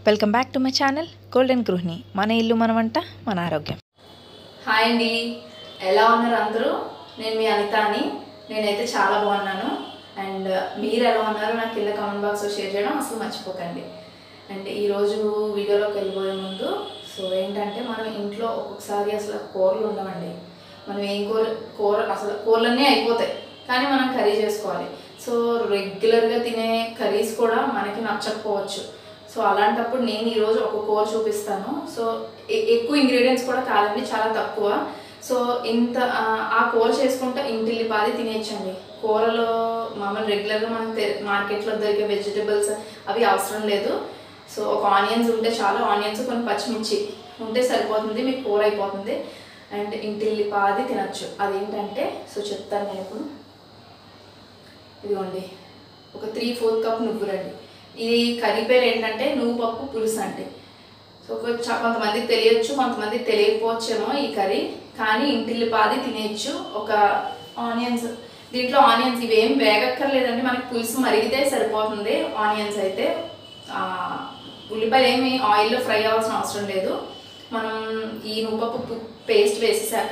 Welcome back to my channel golden గృహిణి. మన ఇల్లు మన వంట మన ఆరోగ్యం. హాయ్ అండి, ఎలా ఉన్నారు అందరూ? నేను మీ అనితాని. నేనైతే చాలా బాగున్నాను. అండ్ మీరు ఎలా ఉన్నారో నాకు కింద కామెంట్ బాక్స్లో షేర్ చేయడం అసలు మర్చిపోకండి. అండ్ ఈరోజు వీడియోలోకి వెళ్ళిపోయే ముందు ఏంటంటే మనం ఇంట్లో ఒక్కొక్కసారి అసలు కూరలు ఉండవండి. మనం ఏం కూర అసలు కూరలన్నీ అయిపోతాయి, కానీ మనం కర్రీ చేసుకోవాలి. సో రెగ్యులర్గా తినే కర్రీస్ కూడా మనకి నచ్చకపోవచ్చు. సో అలాంటప్పుడు నేను ఈరోజు ఒక కూర చూపిస్తాను. సో ఎక్కువ ఇంగ్రీడియంట్స్ కూడా కాదండి, చాలా తక్కువ. సో ఆ కూర చేసుకుంటే ఇంటిల్లిపాది తినేయచ్చండి. కూరలో మామూలు రెగ్యులర్గా మనం మార్కెట్లో దొరికే వెజిటబుల్స్ అవి అవసరం లేదు. సో ఒక ఆనియన్స్ ఉంటే చాలా, ఆనియన్స్ కొన్ని పచ్చిమిర్చి ఉంటే సరిపోతుంది, మీకు కూర అయిపోతుంది. అండ్ ఇంటిల్లిపాది తినచ్చు. అదేంటంటే చెప్తాను నేను ఇప్పుడు. ఇదిగోండి, ఒక 3/4 కప్ నువ్వులండి. ఇది కర్రీ పేరు ఏంటంటే నువ్వు పప్పు పులుసు అండి. సో కొంతమందికి తెలియచ్చు, కొంతమందికి తెలియకపోవచ్చేమో ఈ కర్రీ, కానీ ఇంటిల్లిపాది తినేయచ్చు. ఒక ఆనియన్స్, దీంట్లో ఆనియన్స్ ఇవేం వేగక్కర్లేదండి, మనకి పులుసు మరిగితే సరిపోతుంది. ఆనియన్స్ అయితే ఉల్లిపాయలు ఏమి ఆయిల్లో ఫ్రై అవ్వాల్సిన అవసరం లేదు. మనం ఈ నువ్వుపప్పు పేస్ట్ వేసేసాక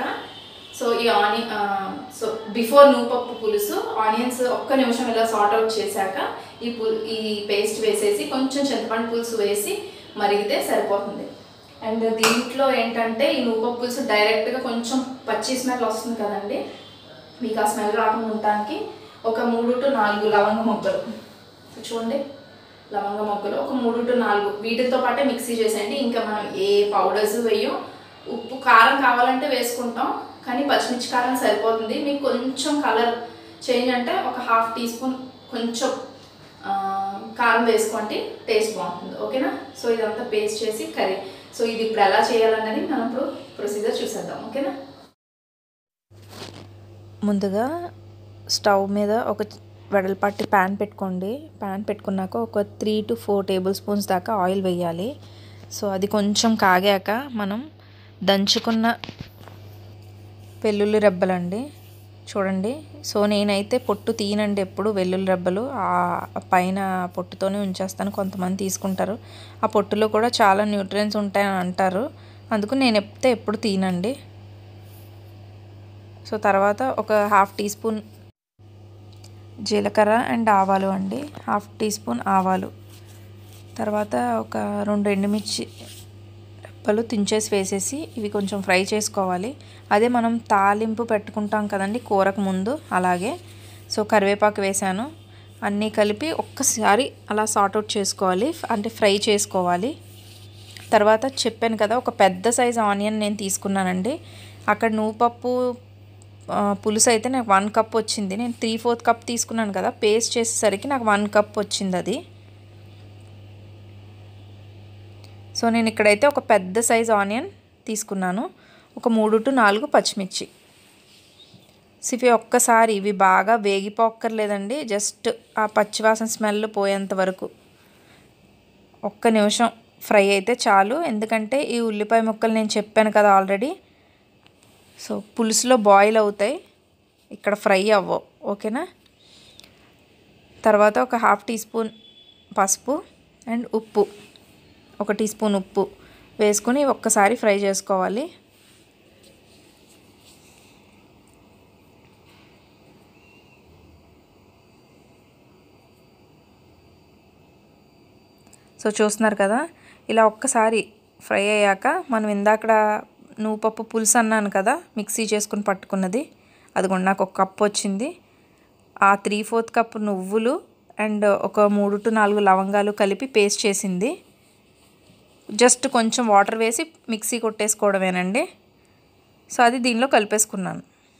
బిఫోర్ నువ్వుపప్పు పులుసు ఆనియన్స్ ఒక్క నిమిషం ఇలా సార్ట్ అవుట్ చేశాక ఈ పేస్ట్ వేసేసి కొంచెం చింతపండు పులుసు వేసి మరిగితే సరిపోతుంది. అండ్ దీంట్లో ఏంటంటే ఈ నువ్వుపప్పు పులుసు డైరెక్ట్గా కొంచెం పచ్చి స్మెల్ వస్తుంది కదండి, మీకు ఆ స్మెల్ రాకుండా ఉండటానికి ఒక 3 to 4 లవంగ మొగ్గలు, చూడండి లవంగ మొగ్గలు ఒక 3 to 4 వీటితో పాటే మిక్సీ చేసేయండి. ఇంకా మనం ఏ పౌడర్స్ వేయం. ఉప్పు కారం కావాలంటే వేసుకుంటాం, కానీ పచ్చిమిర్చి కారం సరిపోతుంది. మీకు కొంచెం కలర్ చేంజ్ అంటే ఒక 1/2 టీ స్పూన్ కొంచెం కారం వేసుకోండి, టేస్ట్ బాగుంటుంది. ఓకేనా? సో ఇదంతా పేస్ట్ చేసి కర్రీ. సో ఇది ఇప్పుడు ఎలా చేయాలన్నది మనం ఇప్పుడు ప్రొసీజర్ చూసేద్దాం. ఓకేనా? ముందుగా స్టవ్ మీద ఒక వెడల్పాటి ప్యాన్ పెట్టుకోండి. ప్యాన్ పెట్టుకున్నాక ఒక 3 to 4 టేబుల్ స్పూన్స్ దాకా ఆయిల్ వేయాలి. సో అది కొంచెం కాగాక మనం దంచుకున్న వెల్లుల్లి రెబ్బలండి, చూడండి. సో నేనైతే పొట్టు తీయనండి ఎప్పుడు, వెల్లుల్లి రెబ్బలు ఆ పైన పొట్టుతోనే ఉంచేస్తాను. కొంతమంది తీసుకుంటారు, ఆ పొట్టులో కూడా చాలా న్యూట్రియన్స్ ఉంటాయని అంటారు, అందుకు నేను ఎప్పుడు తీయనండి. సో తర్వాత ఒక 1/2 టీ స్పూన్ జీలకర్ర అండ్ ఆవాలు అండి, 1/2 టీ స్పూన్ ఆవాలు. తర్వాత ఒక 2 ఎండుమిర్చి రెబ్బలు తుంచేసి వేసేసి ఇవి కొంచెం ఫ్రై చేసుకోవాలి. అదే మనం తాలింపు పెట్టుకుంటాం కదండి కూరకు ముందు, అలాగే. సో కరివేపాకు వేసాను, అన్నీ కలిపి ఒక్కసారి అలా సార్ట్ అవుట్ చేసుకోవాలి, అంటే ఫ్రై చేసుకోవాలి. తర్వాత చెప్పాను కదా, ఒక పెద్ద సైజ్ ఆనియన్ నేను తీసుకున్నానండి. అక్కడ నువ్వుపప్పు పులుసు అయితే నాకు 1 కప్ వచ్చింది, నేను 3/4 కప్ తీసుకున్నాను కదా, పేస్ట్ చేసేసరికి నాకు 1 కప్ వచ్చింది అది. సో నేను ఇక్కడైతే ఒక పెద్ద సైజ్ ఆనియన్ తీసుకున్నాను, ఒక 3 to 4 పచ్చిమిర్చి. ఇవి ఒక్కసారి ఇవి బాగా వేగిపోక్కర్లేదండి, జస్ట్ ఆ పచ్చివాసన స్మెల్ పోయేంత వరకు ఒక్క నిమిషం ఫ్రై అయితే చాలు. ఎందుకంటే ఈ ఉల్లిపాయ ముక్కలు నేను చెప్పాను కదా ఆల్రెడీ, సో పులుసులో బాయిల్ అవుతాయి, ఇక్కడ ఫ్రై అవ్వవు. ఓకేనా? తర్వాత ఒక 1/2 టీ స్పూన్ పసుపు అండ్ ఉప్పు, 1 టీ స్పూన్ ఉప్పు వేసుకుని ఒక్కసారి ఫ్రై చేసుకోవాలి. సో చూస్తున్నారు కదా, ఇలా ఒక్కసారి ఫ్రై అయ్యాక మనం ఇందాక నువ్వుపప్పు పులుసు అన్నాను కదా మిక్సీ చేసుకుని పట్టుకున్నది, అది కూడా నాకు 1 కప్ వచ్చింది. ఆ 3/4 కప్ నువ్వులు అండ్ ఒక 3 to 4 లవంగాలు కలిపి పేస్ట్ చేసింది. జస్ట్ కొంచెం వాటర్ వేసి మిక్సీ కొట్టేసుకోవడమేనండి. సో అది దీనిలో కలిపేసుకున్నాను.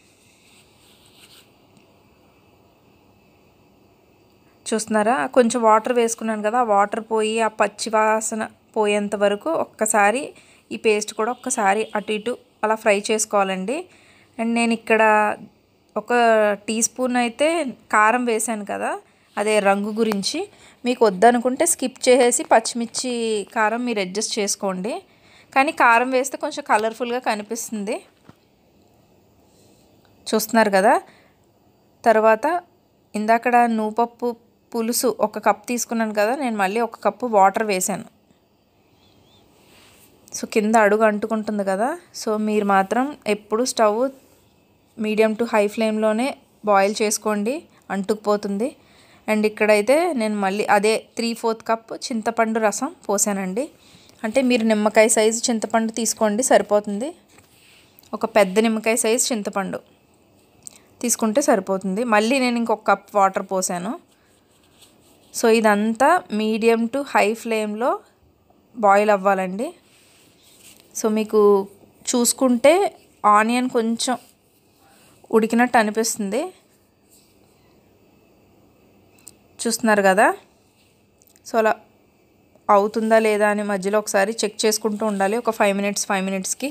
చూస్తున్నారా, కొంచెం వాటర్ వేసుకున్నాను కదా, ఆ వాటర్ పోయి ఆ పచ్చి వాసన పోయేంత వరకు ఒక్కసారి ఈ పేస్ట్ కూడా ఒక్కసారి అటు ఇటు అలా ఫ్రై చేసుకోవాలండి. అండ్ నేను ఇక్కడ ఒక టీ స్పూన్ అయితే కారం వేసాను కదా, అదే రంగు గురించి. మీకు వద్దనుకుంటే స్కిప్ చేసేసి పచ్చిమిర్చి కారం మీరు అడ్జస్ట్ చేసుకోండి, కానీ కారం వేస్తే కొంచెం కలర్ఫుల్గా కనిపిస్తుంది. చూస్తున్నారు కదా. తర్వాత ఇందాక నువ్వుపప్పు పులుసు 1 కప్ తీసుకున్నాను కదా, నేను మళ్ళీ 1 కప్పు వాటర్ వేసాను. సో కింద అడుగు అంటుకుంటుంది కదా, సో మీరు మాత్రం ఎప్పుడు స్టవ్ మీడియం టు హై ఫ్లేమ్లోనే బాయిల్ చేసుకోండి, అంటుకుపోతుంది. అండ్ ఇక్కడైతే నేను మళ్ళీ అదే 3/4 కప్ చింతపండు రసం పోసానండి. అంటే మీరు నిమ్మకాయ సైజు చింతపండు తీసుకోండి సరిపోతుంది. ఒక పెద్ద నిమ్మకాయ సైజు చింతపండు తీసుకుంటే సరిపోతుంది. మళ్ళీ నేను ఇంకొక కప్ వాటర్ పోసాను. సో ఇదంతా మీడియం టు హై ఫ్లేమ్లో బాయిల్ అవ్వాలండి. సో మీకు చూసుకుంటే ఆనియన్ కొంచెం ఉడికినట్టు అనిపిస్తుంది, చూస్తున్నారు కదా. సో అలా అవుతుందా లేదా అని మధ్యలో ఒకసారి చెక్ చేసుకుంటూ ఉండాలి, ఒక 5 మినిట్స్కి.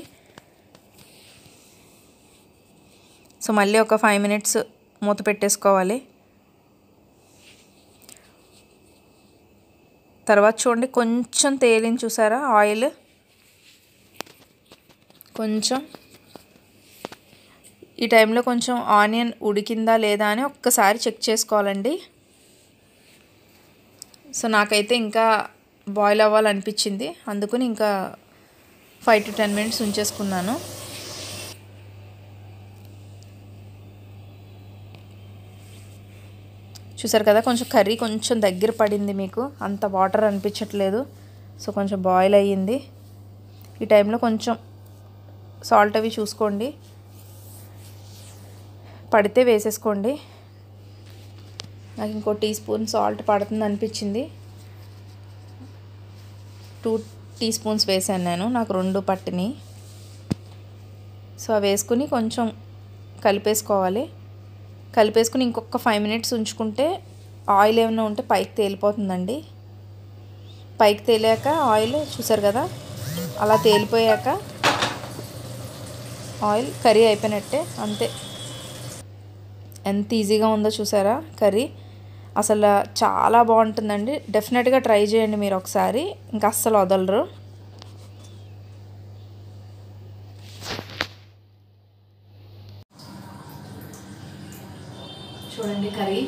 సో మళ్ళీ ఒక 5 మినిట్స్ మూత పెట్టేసుకోవాలి. తర్వాత చూడండి కొంచెం తేలింది చూసారా ఆయిల్, కొంచెం. ఈ టైంలో కొంచెం ఆనియన్ ఉడికిందా లేదా అని ఒక్కసారి చెక్ చేసుకోవాలండి. సో నాకైతే ఇంకా బాయిల్ అవ్వాలనిపించింది, అందుకని ఇంకా 5 to 10 మినిట్స్ ఉంచేసుకున్నాను. చూసారు కదా కొంచెం కర్రీ కొంచెం దగ్గర పడింది, మీకు అంత వాటర్ అనిపించట్లేదు. సో కొంచెం బాయిల్ అయ్యింది. ఈ టైంలో కొంచెం సాల్ట్ అవి చూసుకోండి, పడితే వేసేసుకోండి. నాకు ఇంకో టీ స్పూన్ సాల్ట్ పడుతుంది అనిపించింది, 2 టీ స్పూన్స్ వేసాను నేను, నాకు 2 పట్టిని. సో అవి వేసుకుని కొంచెం కలిపేసుకోవాలి. కలిపేసుకుని ఇంకొక 5 మినిట్స్ ఉంచుకుంటే ఆయిల్ ఏమైనా ఉంటే పైకి తేలిపోతుందండి. పైకి తేలాక ఆయిల్ చూసారు కదా, అలా తేలిపోయాక ఆయిల్ కర్రీ అయిపోయినట్టే, అంతే. ఎంత ఈజీగా ఉందో చూసారా కర్రీ, అసలు చాలా బాగుంటుందండి. డెఫినెట్గా ట్రై చేయండి మీరు ఒకసారి, ఇంకా అస్సలు వదలరు. చూడండి కర్రీ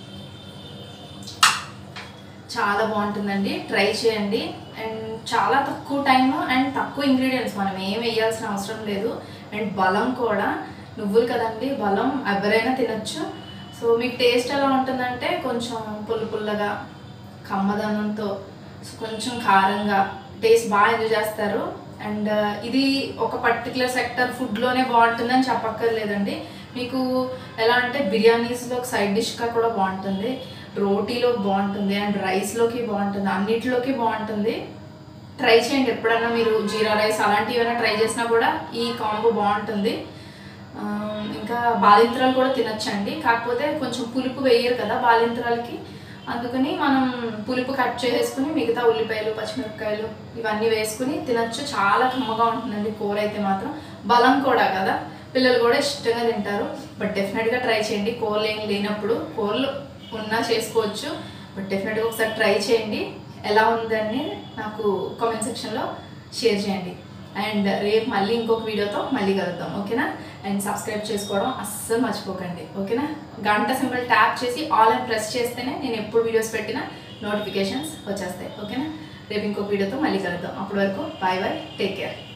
చాలా బాగుంటుందండి, ట్రై చేయండి. అండ్ చాలా తక్కువ టైము అండ్ తక్కువ ఇంగ్రీడియంట్స్, మనం ఏం వేయాల్సిన అవసరం లేదు. అండ్ బలం కూడా, నువ్వులు కదండి బలం, ఎవరైనా తినచ్చు. సో మీకు టేస్ట్ ఎలా ఉంటుందంటే కొంచెం పుల్లగా కమ్మదనంతో, కొంచెం కారంగా టేస్ట్ బాగా ఎంజాయ్ చేస్తారు. అండ్ ఇది ఒక పర్టికులర్ సెక్టర్ ఫుడ్లోనే బాగుంటుందని చెప్పక్కర్లేదండి. మీకు ఎలా అంటే బిర్యానీస్లో ఒక సైడ్ డిష్గా కూడా బాగుంటుంది, రోటీలో బాగుంటుంది, అండ్ రైస్లోకి బాగుంటుంది, అన్నిటిలోకి బాగుంటుంది. ట్రై చేయండి ఎప్పుడన్నా మీరు జీరా రైస్ అలాంటివి ఏమైనా ట్రై చేసినా కూడా ఈ కాంబో బాగుంటుంది. ఇంకా బాలింత్రాలు కూడా తినచ్చండి, కాకపోతే కొంచెం పులుపు వేయరు కదా బాలింత్రాలకి, అందుకని మనం పులుపు కట్ చేసేసుకుని మిగతా ఉల్లిపాయలు పచ్చిమిరపకాయలు ఇవన్నీ వేసుకుని తినచ్చు. చాలా కమ్మగా ఉంటుందండి కూర అయితే మాత్రం. బలం కూడా కదా, పిల్లలు కూడా ఇష్టంగా తింటారు. బట్ డెఫినెట్గా ట్రై చేయండి, కూరలు ఏం లేనప్పుడు, కూరలు ఉన్నా చేసుకోవచ్చు. బట్ డెఫినెట్గా ఒకసారి ట్రై చేయండి, ఎలా ఉందని నాకు కామెంట్ సెక్షన్లో షేర్ చేయండి. అండ్ రేపు మళ్ళీ ఇంకొక వీడియోతో మళ్ళీ కలుద్దాం, ఓకేనా. అండ్ సబ్స్క్రైబ్ చేసుకోవడం అస్సలు మర్చిపోకండి, ఓకేనా. గంట సింబల్ ట్యాప్ చేసి ఆల్ అని ప్రెస్ చేస్తేనే నేను ఎప్పుడు వీడియోస్ పెట్టినా నోటిఫికేషన్స్ వచ్చేస్తాయి, ఓకేనా. రేపు ఇంకొక వీడియోతో మళ్ళీ కలుద్దాం. అప్పటి వరకు బాయ్ బాయ్, టేక్ కేర్.